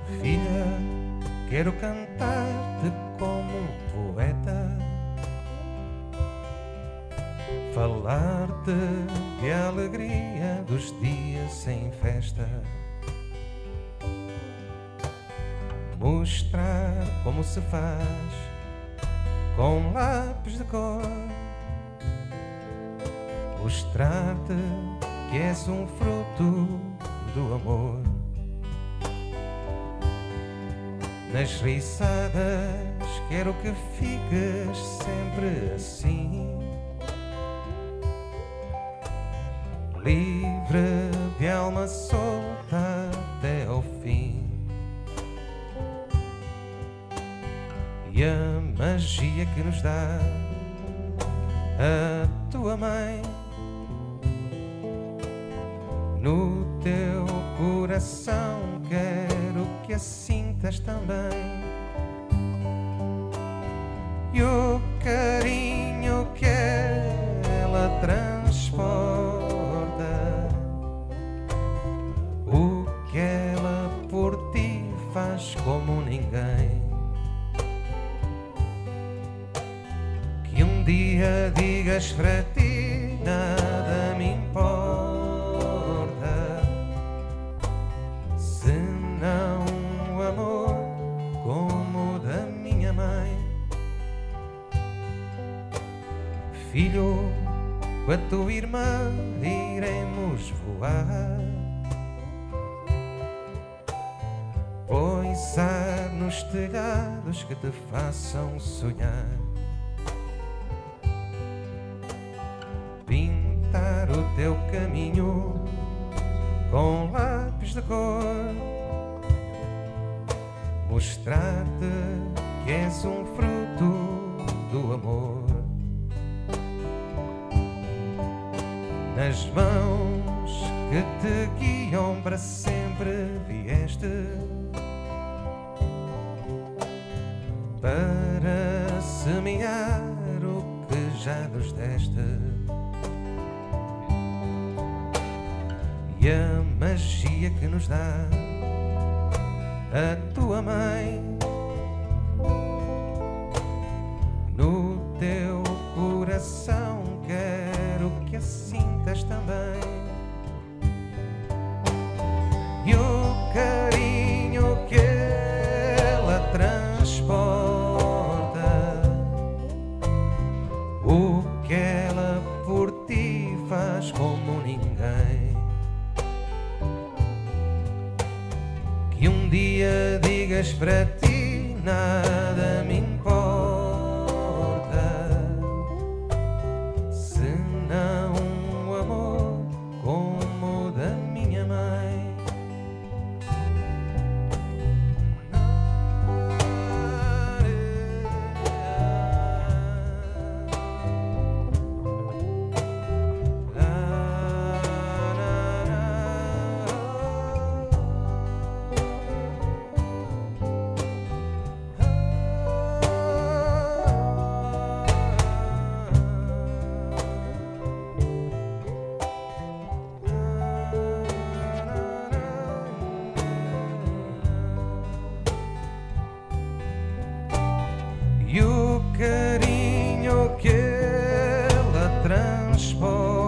Filha, quero cantar-te como um poeta, falar-te de alegria dos dias sem festa, mostrar como se faz com lápis de cor, mostrar-te que és um fruto do amor. Nas risadas quero que fiques sempre assim, livre de alma solta até ao fim. E a magia que nos dá a tua mãe, no teu coração quero que a sintas também. E o carinho que ela transporta, o que ela por ti faz como ninguém. Que um dia digas para ti nada me importa, senão o amor como o da minha mãe. Filho, com a tua irmã iremos voar, poisar nos telhados que te façam sonhar, pintar o teu caminho com lápis de cor, mostrar-te que és um fruto do amor. Nas mãos que te guiam para sempre vieste, para semear o que já nos deste. E a magia que nos dá a tua mãe, no teu coração quero que a sintas também. E o carinho que ela transporta, o que ela por ti faz como ninguém. Que um dia digas para ti nada me importa, senão o amor como o da minha mãe. E o carinho que ela transporta,